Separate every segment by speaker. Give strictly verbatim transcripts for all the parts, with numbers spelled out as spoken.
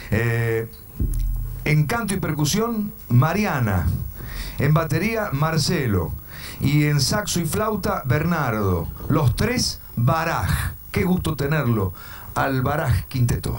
Speaker 1: Eh, en canto y percusión, Mariana. En batería, Marcelo. Y en saxo y flauta, Bernardo. Los tres, Baraj. Qué gusto tenerlo al Baraj Quinteto.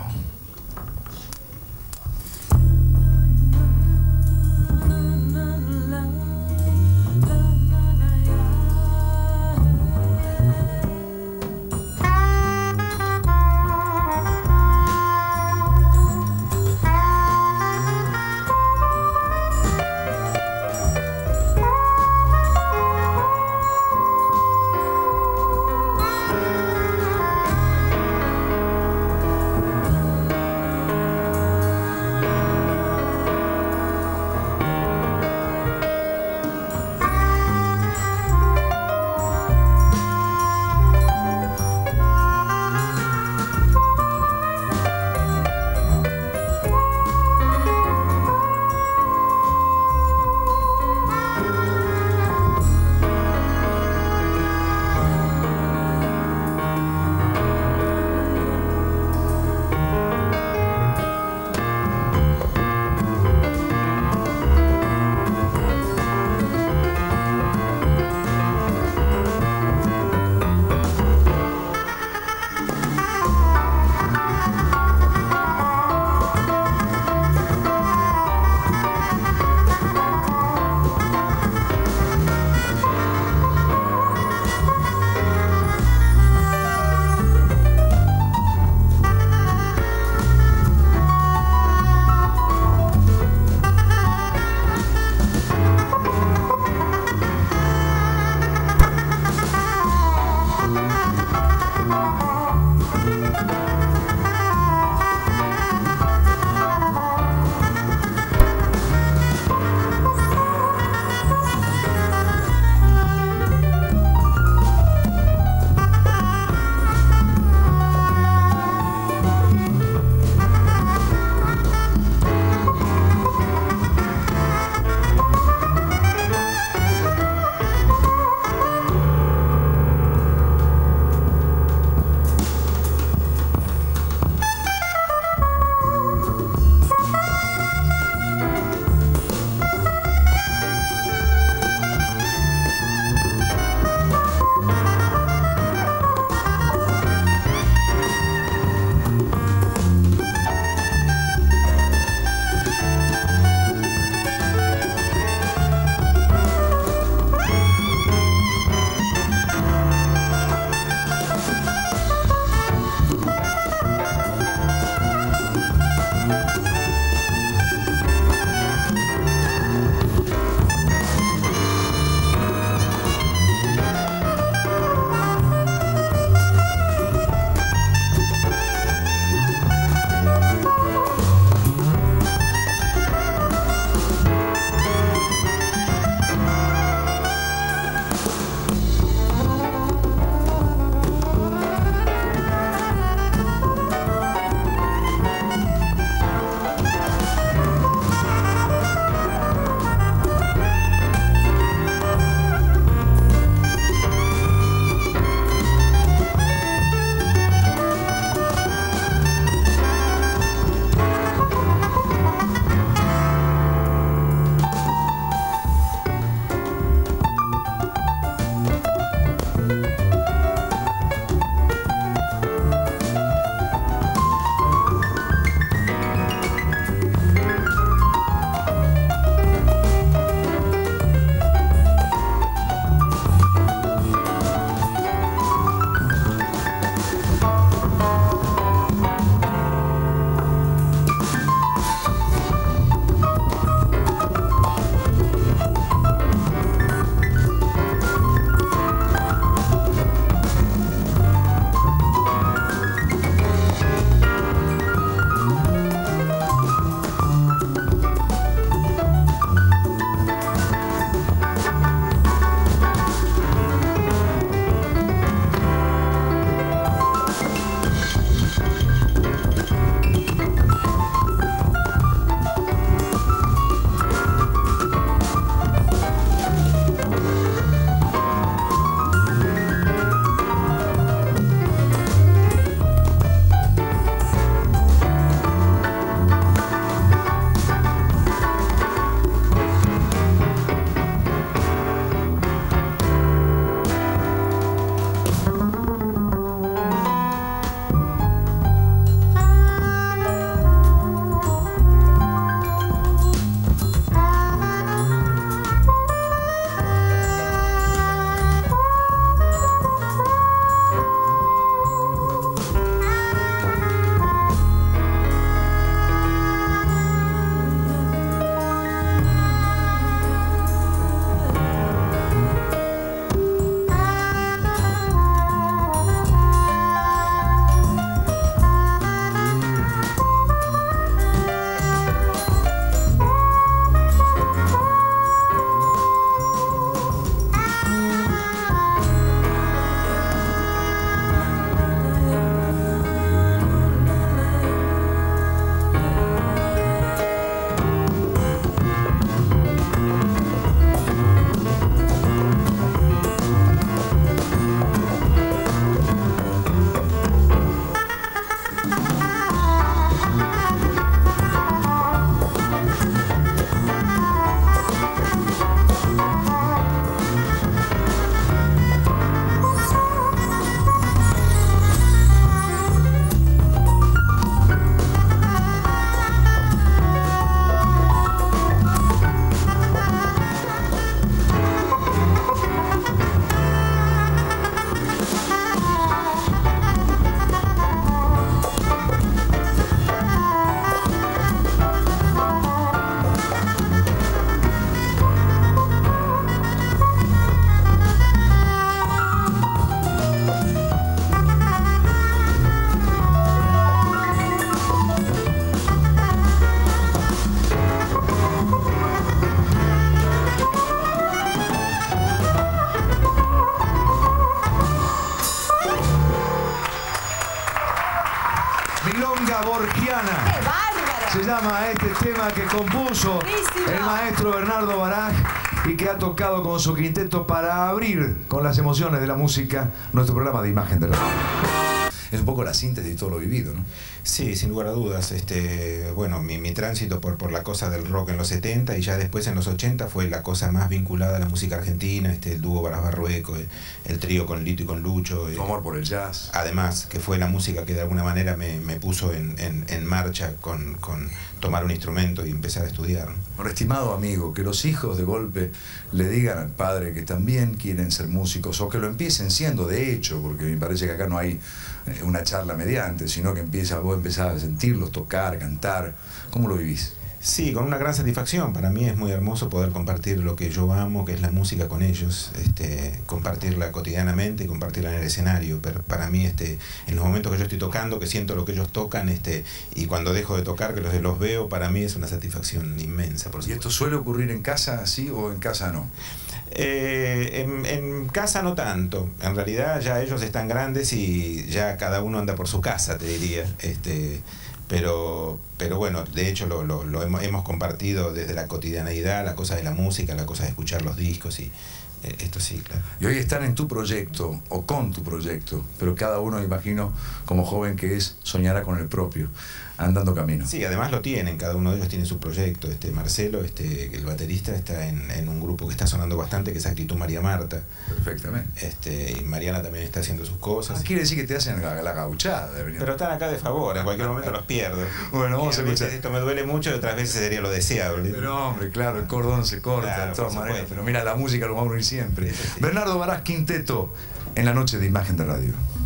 Speaker 1: llama este tema que compuso el maestro Bernardo Baraj y que ha tocado con su quinteto para abrir con las emociones de la música nuestro programa de Imagen de Radio. Es un poco la síntesis de todo lo vivido, ¿no?
Speaker 2: Sí, sin lugar a dudas. Este, bueno, mi, mi tránsito por, por la cosa del rock en los setenta y ya después en los ochenta fue la cosa más vinculada a la música argentina, este, el dúo Baraj Barrueco, el, el trío con Lito y con Lucho.
Speaker 1: Tu amor por el jazz.
Speaker 2: Además, que fue la música que de alguna manera me, me puso en, en, en marcha con, con tomar un instrumento y empezar a estudiar.
Speaker 1: Bueno, estimado amigo, que los hijos de golpe le digan al padre que también quieren ser músicos o que lo empiecen siendo de hecho, porque me parece que acá no hay una charla mediante, sino que empieza, vos empezás a sentirlos, tocar, cantar. ¿Cómo lo vivís?
Speaker 2: Sí, con una gran satisfacción. Para mí es muy hermoso poder compartir lo que yo amo, que es la música, con ellos, este, compartirla cotidianamente y compartirla en el escenario. Pero para mí, este, en los momentos que yo estoy tocando, que siento lo que ellos tocan, este, y cuando dejo de tocar, que los, los veo, para mí es una satisfacción inmensa. Por
Speaker 1: ¿Y esto suele ocurrir en casa sí o en casa no?
Speaker 2: Eh, en, en casa no tanto. En realidad ya ellos están grandes y ya cada uno anda por su casa, te diría. Este, pero, pero bueno, de hecho lo, lo, lo hemos, hemos compartido desde la cotidianeidad, la cosa de la música, la cosa de escuchar los discos y eh, esto sí, claro.
Speaker 1: Y hoy están en tu proyecto o con tu proyecto, pero cada uno, imagino, como joven que es, soñará con el propio, andando camino.
Speaker 2: Sí, además lo tienen, cada uno de ellos tiene su proyecto. Este Marcelo, este, el baterista, está en, en un grupo que está sonando bastante, que es Actitud María Marta.
Speaker 1: Perfectamente.
Speaker 2: Este, y Mariana también está haciendo sus cosas.
Speaker 1: Ah, quiere decir que te hacen la, la gauchada.
Speaker 2: Pero están acá de favor, en cualquier momento los pierdo.
Speaker 1: Bueno, vamos a escuchar.
Speaker 2: Esto me duele mucho y otras veces sería lo deseable.
Speaker 1: Pero hombre, claro, el cordón se corta, claro, de todas maneras. Pero mira, la música lo va a unir siempre. Sí, sí, sí. Bernardo Baraj, quinteto, en la noche de Imagen de Radio.